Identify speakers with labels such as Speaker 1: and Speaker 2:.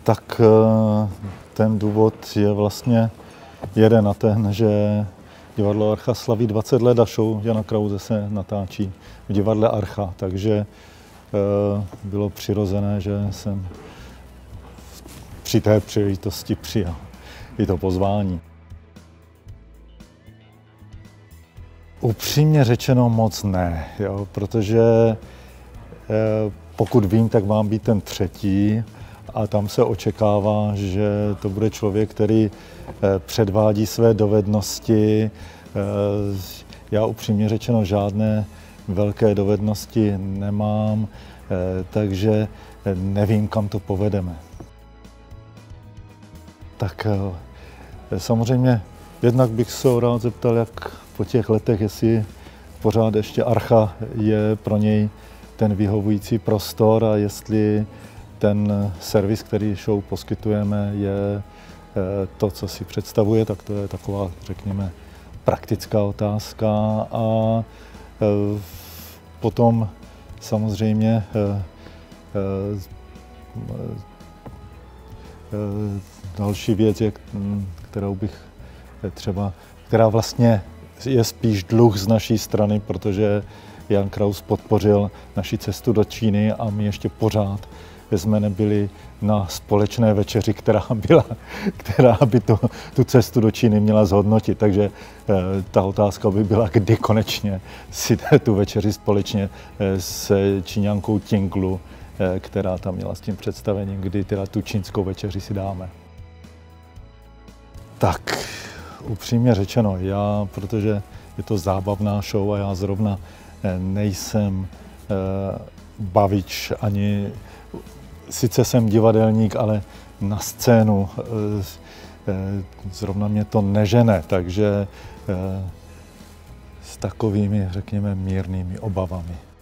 Speaker 1: Tak ten důvod je vlastně jeden a ten, že divadlo Archa slaví 20 let a show Jana Krause se natáčí v divadle Archa, takže bylo přirozené, že jsem při té příležitosti přijal i to pozvání. Upřímně řečeno moc ne, jo, protože pokud vím, tak mám být ten třetí a tam se očekává, že to bude člověk, který předvádí své dovednosti. Já upřímně řečeno žádné velké dovednosti nemám, takže nevím, kam to povedeme. Tak samozřejmě jednak bych se rád zeptal, jak po těch letech, jestli pořád ještě Archa je pro něj ten vyhovující prostor a jestli ten servis, který show poskytujeme, je to, co si představuje, tak to je taková, řekněme, praktická otázka. A potom samozřejmě další věc, která vlastně je spíš dluh z naší strany, protože Jan Kraus podpořil naši cestu do Číny a my ještě pořád jsme nebyli na společné večeři, která by tu cestu do Číny měla zhodnotit. Takže ta otázka by byla, kdy konečně si tu večeři společně s Číňankou Tinglu, která tam měla s tím představením, kdy teda tu čínskou večeři si dáme. Tak, upřímně řečeno, protože je to zábavná show a já zrovna nejsem bavič ani, sice jsem divadelník, ale na scénu zrovna mě to nežene, takže s takovými, řekněme, mírnými obavami.